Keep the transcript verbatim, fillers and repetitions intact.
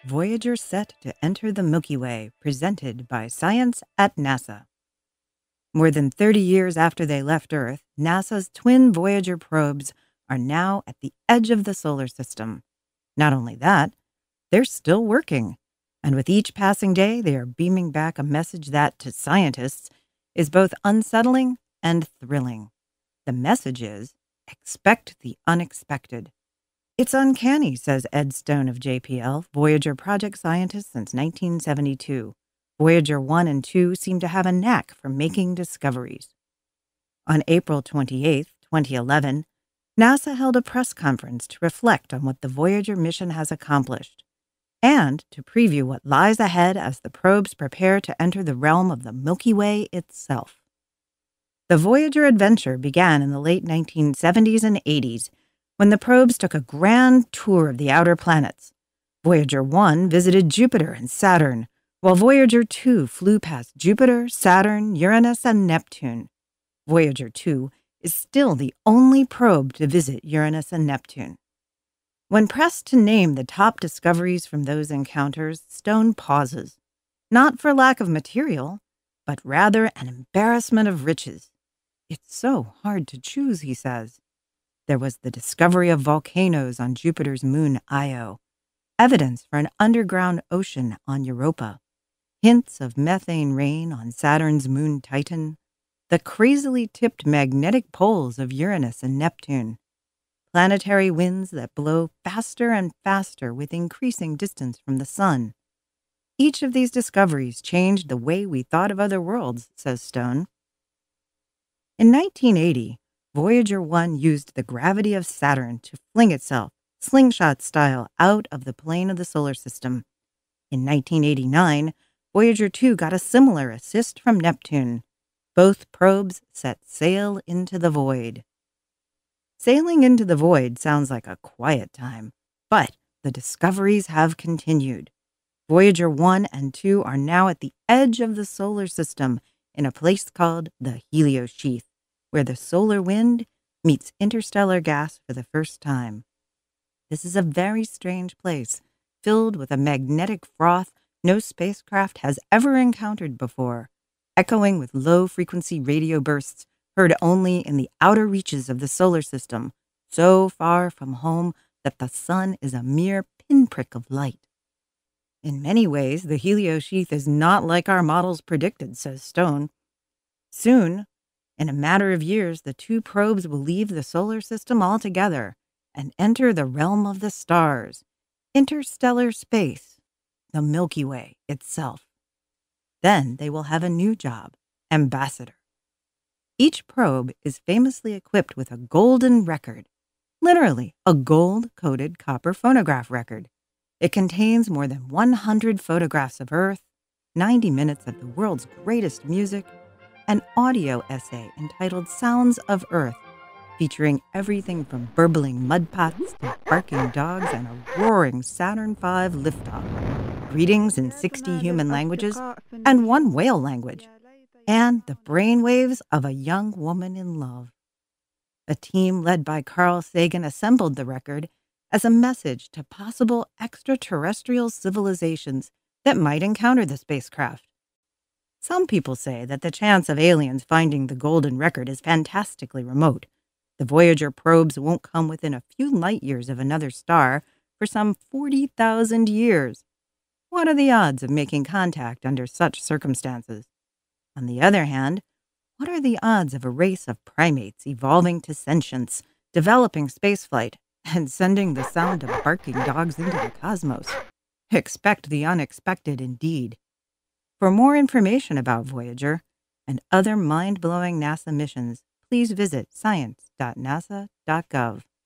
Voyager set to enter the Milky Way, presented by Science at NASA. More than thirty years after they left Earth, NASA's twin Voyager probes are now at the edge of the solar system. Not only that, they're still working. And with each passing day, they are beaming back a message that, to scientists, is both unsettling and thrilling. The message is, expect the unexpected. It's uncanny, says Ed Stone of J P L, Voyager project scientist since nineteen seventy-two. Voyager one and two seem to have a knack for making discoveries. On April twenty-eighth, twenty eleven, NASA held a press conference to reflect on what the Voyager mission has accomplished, and to preview what lies ahead as the probes prepare to enter the realm of the Milky Way itself. The Voyager adventure began in the late nineteen seventies and eighties, when the probes took a grand tour of the outer planets. Voyager one visited Jupiter and Saturn, while Voyager two flew past Jupiter, Saturn, Uranus, and Neptune. Voyager two is still the only probe to visit Uranus and Neptune. When pressed to name the top discoveries from those encounters, Stone pauses, not for lack of material, but rather an embarrassment of riches. It's so hard to choose, he says. There was the discovery of volcanoes on Jupiter's moon Io, evidence for an underground ocean on Europa, hints of methane rain on Saturn's moon Titan, the crazily tipped magnetic poles of Uranus and Neptune, planetary winds that blow faster and faster with increasing distance from the sun. Each of these discoveries changed the way we thought of other worlds, says Stone. In nineteen eighty, Voyager one used the gravity of Saturn to fling itself, slingshot style, out of the plane of the solar system. In nineteen eighty-nine, Voyager two got a similar assist from Neptune. Both probes set sail into the void. Sailing into the void sounds like a quiet time, but the discoveries have continued. Voyager one and two are now at the edge of the solar system in a place called the heliosheath, where the solar wind meets interstellar gas for the first time. This is a very strange place, filled with a magnetic froth no spacecraft has ever encountered before, echoing with low-frequency radio bursts heard only in the outer reaches of the solar system, so far from home that the sun is a mere pinprick of light. In many ways, the heliosheath is not like our models predicted, says Stone. Soon, in a matter of years, the two probes will leave the solar system altogether and enter the realm of the stars, interstellar space, the Milky Way itself. Then they will have a new job, ambassador. Each probe is famously equipped with a golden record, literally a gold-coated copper phonograph record. It contains more than one hundred photographs of Earth, ninety minutes of the world's greatest music, an audio essay entitled Sounds of Earth, featuring everything from burbling mud pots to barking dogs and a roaring Saturn five liftoff, greetings in sixty human languages and one whale language, and the brainwaves of a young woman in love. A team led by Carl Sagan assembled the record as a message to possible extraterrestrial civilizations that might encounter the spacecraft. Some people say that the chance of aliens finding the golden record is fantastically remote. The Voyager probes won't come within a few light years of another star for some forty thousand years. What are the odds of making contact under such circumstances? On the other hand, what are the odds of a race of primates evolving to sentience, developing spaceflight, and sending the sound of barking dogs into the cosmos? Expect the unexpected indeed. For more information about Voyager and other mind-blowing NASA missions, please visit science dot nasa dot gov.